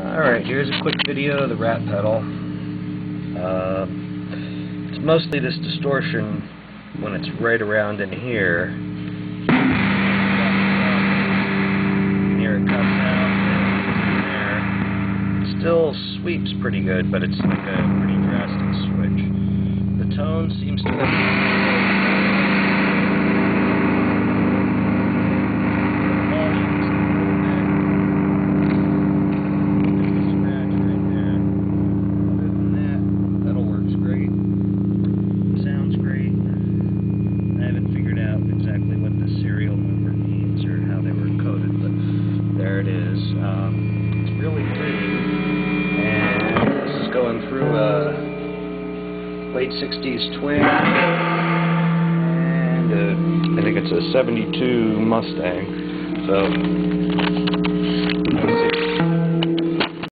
Alright, here's a quick video of the rat pedal. It's mostly this distortion when it's right around in here. Here it comes out and there. It still sweeps pretty good, but it's like a pretty drastic switch. The tone seems to be there it is. It's really pretty, and this is going through a late 60s twin, and I think it's a 72 Mustang. So